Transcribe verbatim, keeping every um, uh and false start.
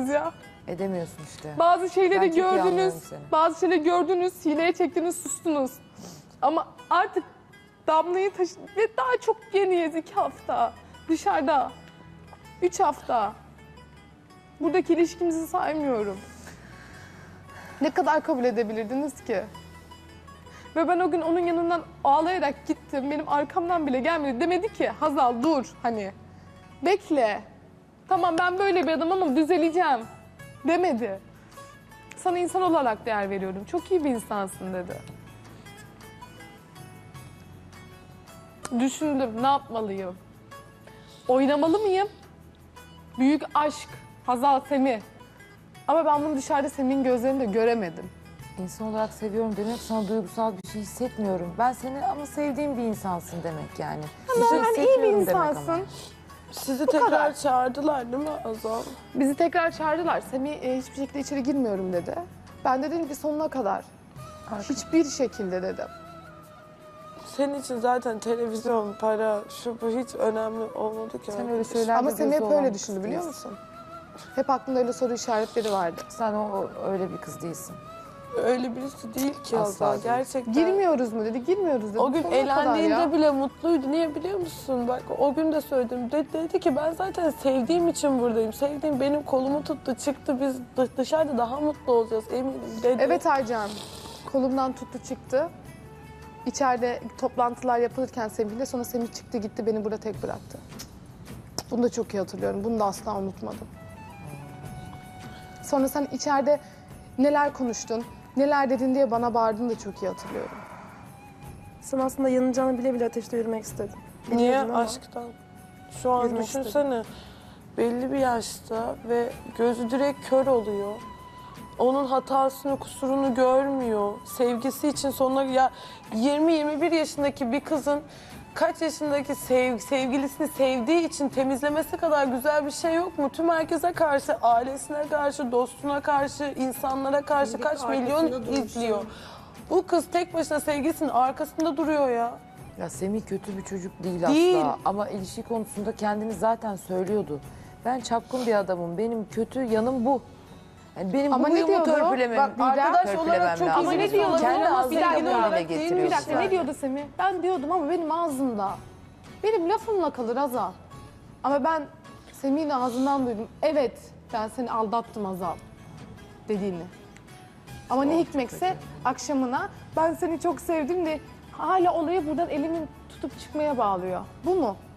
edemezsiniz ya. Edemiyorsun işte. Bazı şeyleri Ben çok iyi anlıyorum gördünüz, seni. bazı şeyleri gördünüz, sineye çektiniz, sustunuz. Ama artık Damla'yı taşı... Ve daha çok yeniyiz, iki hafta. Dışarıda. Üç hafta. Buradaki ilişkimizi saymıyorum. Ne kadar kabul edebilirdiniz ki? Ve ben o gün onun yanından ağlayarak gittim. Benim arkamdan bile gelmedi. Demedi ki Hazal dur hani. Bekle. Tamam ben böyle bir adamım ama düzeleceğim. Demedi. Sana insan olarak değer veriyorum. Çok iyi bir insansın dedi. Düşündüm ne yapmalıyım? Oynamalı mıyım? Büyük aşk. Hazal Semih. Ama ben bunu dışarıda Semih'in gözlerinde göremedim. İnsan olarak seviyorum demek sana duygusal bir şey hissetmiyorum. Ben seni ama sevdiğim bir insansın demek yani. Ama şey yani iyi bir hissetmiyorum demek ama. insansın. Sizi Bu tekrar kadar. çağırdılar değil mi Azal? Bizi tekrar çağırdılar. Semih e, hiçbir şekilde içeri girmiyorum dedi. Ben de dedim ki sonuna kadar. Hiçbir şekilde dedim. Senin için zaten televizyon, para, şu bu hiç önemli olmadı ki. Sen öyle şeyler Ama de Semih gözü hep olan öyle bir düşündü kız biliyor değilsin. musun? Hep aklında öyle soru işaretleri vardı. Sen o, o öyle bir kız değilsin. Öyle birisi değil ki Asla Azal. değil. Gerçekten. Girmiyoruz mu dedi, girmiyoruz dedi. O gün Sonuna kadar ya. eğlendiğinde bile mutluydu. Niye biliyor musun? Bak o gün de söyledim. De, dedi ki ben zaten sevdiğim için buradayım. Sevdiğim benim kolumu tuttu, çıktı. Biz dış- dışarıda daha mutlu olacağız eminim dedi. Evet Aycan, kolumdan tuttu çıktı. İçeride toplantılar yapılırken Semih'le sonra Semih çıktı gitti beni burada tek bıraktı. Bunu da çok iyi hatırlıyorum. Bunu da asla unutmadım. Sonra sen içeride neler konuştun, neler dedin diye bana bağırdın da çok iyi hatırlıyorum. Sen aslında yanacağını bile bile ateşte yürümek istedin. Niye? Biliyordun ama Aşktan. Şu an Yürümek düşünsene. Belli bir yaşta ve gözü direkt kör oluyor. Onun hatasını, kusurunu görmüyor. Sevgisi için sonuna... Ya yirmi yirmi bir yaşındaki bir kızın kaç yaşındaki sev, sevgilisini sevdiği için temizlemesi kadar güzel bir şey yok mu? Tüm herkese karşı, ailesine karşı, dostuna karşı, insanlara karşı kaç milyon izliyor. Bu kız tek başına sevgilisinin arkasında duruyor ya. Ya Semih kötü bir çocuk değil, Değil. asla. Ama ilişki konusunda kendini zaten söylüyordu. Ben çapkın bir adamım. Benim kötü yanım bu. Yani benim Ama bu ne huyumu diyordu? törpülemem. Bak, arkadaş törpülemem olarak çok lazım. Ama ne diyordu? Kendi Ama ağzıyla bir dakika, bunu olarak dile değil mi? getiriyor. Bir dakika ne diyordu Semih? Ben diyordum ama benim ağzımda. Benim lafımla kalır Azal. Ama ben Semih'in ağzından duydum. Evet ben seni aldattım Azal dediğini. Ama ne hikmetse akşamına ben seni çok sevdim de hala olayı buradan elimi tutup çıkmaya bağlıyor. Bu mu?